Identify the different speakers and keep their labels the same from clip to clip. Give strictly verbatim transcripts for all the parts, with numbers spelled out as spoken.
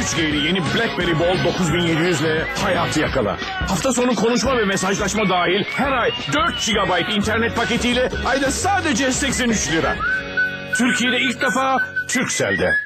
Speaker 1: üç G'li yeni BlackBerry Bold dokuz bin yedi yüz ile hayatı yakala. Hafta sonu konuşma ve mesajlaşma dahil her ay dört gigabayt internet paketiyle ayda sadece seksen üç lira. Türkiye'de ilk defa Turkcell'de.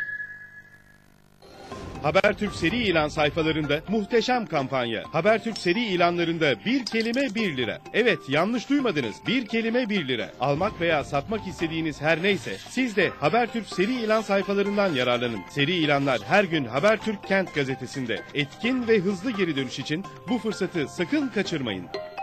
Speaker 2: Habertürk seri ilan sayfalarında muhteşem kampanya. Habertürk seri ilanlarında bir kelime bir lira. Evet, yanlış duymadınız. Bir kelime bir lira. Almak veya satmak istediğiniz her neyse siz de Habertürk seri ilan sayfalarından yararlanın. Seri ilanlar her gün Habertürk Kent gazetesinde. Etkin ve hızlı geri dönüş için bu fırsatı sakın kaçırmayın.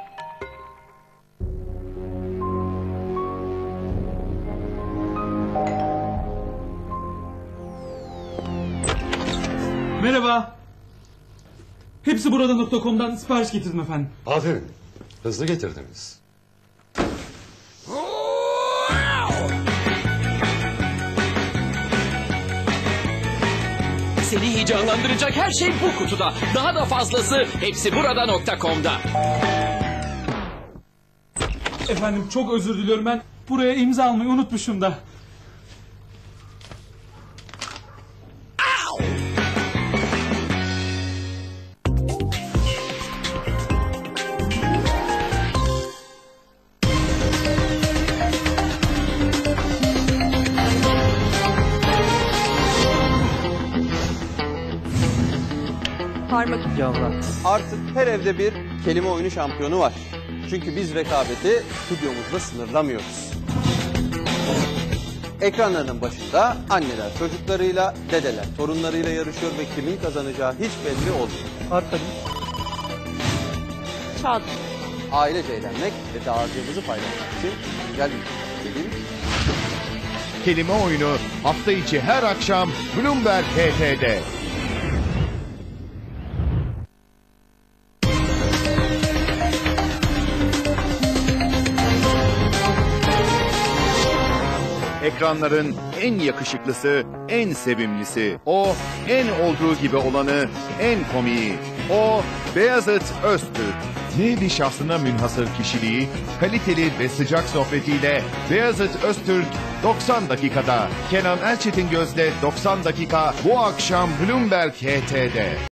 Speaker 3: Merhaba. Hepsi burada nokta com'dan sipariş getirdim efendim.
Speaker 4: Aferin. Hızlı getirdiniz.
Speaker 5: Seni heyecanlandıracak her şey bu kutuda. Daha da fazlası hepsi burada nokta com'da.
Speaker 3: Efendim çok özür diliyorum, ben buraya imza almayı unutmuşum da.
Speaker 6: Parmak
Speaker 3: Yavrum.
Speaker 7: Artık her evde bir kelime oyunu şampiyonu var. Çünkü biz rekabeti stüdyomuzda sınırlamıyoruz. Ekranlarının başında anneler çocuklarıyla, dedeler torunlarıyla yarışıyor ve kimin kazanacağı hiç belli olmuyor.
Speaker 3: Arkadaş.
Speaker 6: çaldım.
Speaker 7: Ailece eğlenmek ve dağarcığımızı paylaşmak için güzel bir film.
Speaker 8: Kelime oyunu hafta içi her akşam Bloomberg H T'de. Ekranların en yakışıklısı, en sevimlisi. O, en olduğu gibi olanı, en komiği. O, Beyazıt Öztürk. Nevi şahsına münhasır kişiliği, kaliteli ve sıcak sohbetiyle Beyazıt Öztürk doksan dakikada. Kenan Elçetin Göz'le doksan dakika bu akşam Bloomberg H T'de.